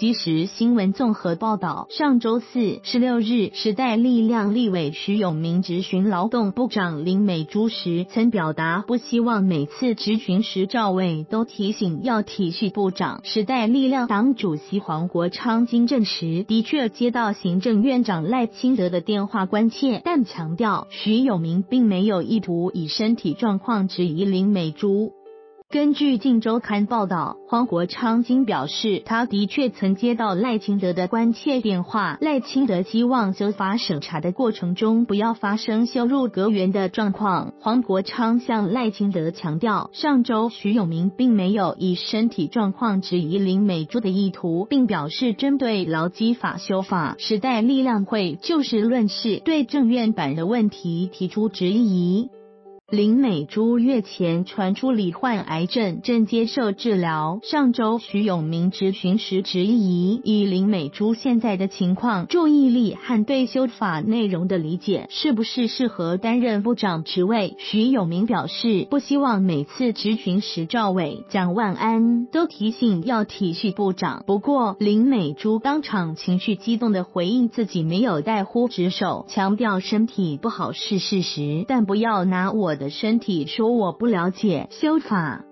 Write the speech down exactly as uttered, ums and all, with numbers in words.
即时新闻综合报道，上周四十六日，时代力量立委徐永明质询劳动部长林美珠时，曾表达不希望每次质询时赵伟都提醒要体恤部长。时代力量党主席黄国昌经证实，的确接到行政院长赖清德的电话关切，但强调徐永明并没有意图以身体状况质疑林美珠。根据镜周刊报道，黄国昌经表示，他的确曾接到赖清德的关切电话，赖清德希望修法审查的过程中不要发生羞辱阁员的状况。黄国昌向赖清德强调，上周徐永明并没有以身体状况质疑林美珠的意图，并表示针对劳基法修法，时代力量会就事论事，对政院版的问题提出质疑。林美珠月前传出罹患癌症，正接受治疗。上周徐永明质询时质疑，以林美珠现在的情况、注意力和对修法内容的理解，是不是适合担任部长职位？徐永明表示，不希望每次质询时赵伟、蒋万安都提醒要体恤部长。不过，林美珠当场情绪激动地回应自己没有带忽职守，强调身体不好是事实，但不要拿我的身体说我不了解修法。